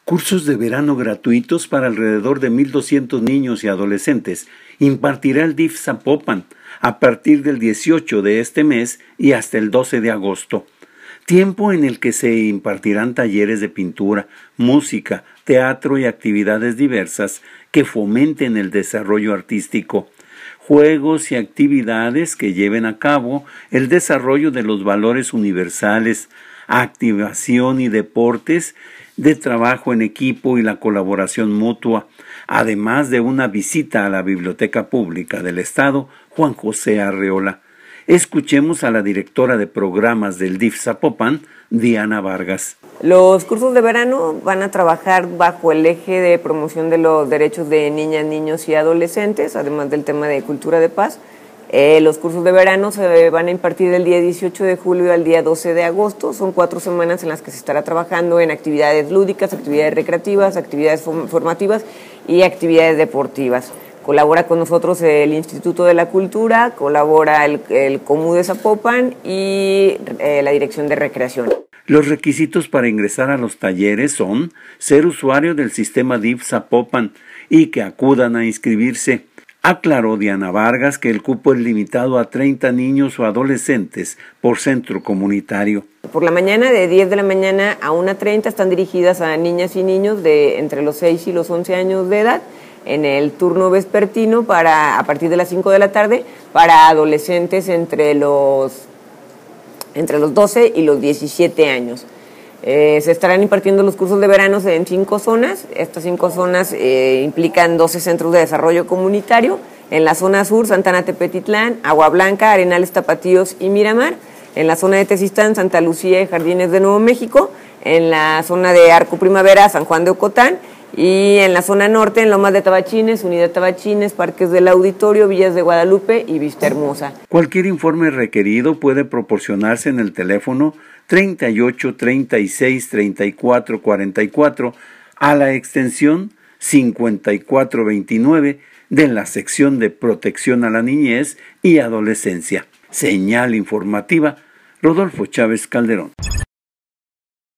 Cursos de verano gratuitos para alrededor de 1,200 niños y adolescentes impartirá el DIF Zapopan a partir del 18 de este mes y hasta el 12 de agosto. Tiempo en el que se impartirán talleres de pintura, música, teatro y actividades diversas que fomenten el desarrollo artístico, juegos y actividades que lleven a cabo el desarrollo de los valores universales, activación y deportes de trabajo en equipo y la colaboración mutua, además de una visita a la Biblioteca Pública del Estado, Juan José Arreola. Escuchemos a la directora de programas del DIF Zapopan, Diana Vargas. Los cursos de verano van a trabajar bajo el eje de promoción de los derechos de niñas, niños y adolescentes, además del tema de cultura de paz. Los cursos de verano se van a impartir del día 18 de julio al día 12 de agosto. Son 4 semanas en las que se estará trabajando en actividades lúdicas, actividades recreativas, actividades formativas y actividades deportivas. Colabora con nosotros el Instituto de la Cultura, colabora el COMU de Zapopan y la Dirección de Recreación. Los requisitos para ingresar a los talleres son ser usuario del sistema DIF Zapopan y que acudan a inscribirse. Aclaró Diana Vargas que el cupo es limitado a 30 niños o adolescentes por centro comunitario. Por la mañana, de 10 de la mañana a 1:30, están dirigidas a niñas y niños de entre los 6 y los 11 años de edad. En el turno vespertino, a partir de las 5 de la tarde, para adolescentes entre los 12 y los 17 años. Se estarán impartiendo los cursos de verano en 5 zonas. Estas 5 zonas implican 12 centros de desarrollo comunitario. En la zona sur, Santana Tepetitlán, Agua Blanca, Arenales Tapatíos y Miramar. En la zona de Tezistán, Santa Lucía y Jardines de Nuevo México. En la zona de Arco Primavera, San Juan de Ocotán. Y en la zona norte, en Lomas de Tabachines, Unidad Tabachines, Parques del Auditorio, Villas de Guadalupe y Vista Hermosa. Cualquier informe requerido puede proporcionarse en el teléfono 38 36 34 44 a la extensión 5429 de la sección de Protección a la Niñez y Adolescencia. Señal informativa, Rodolfo Chávez Calderón.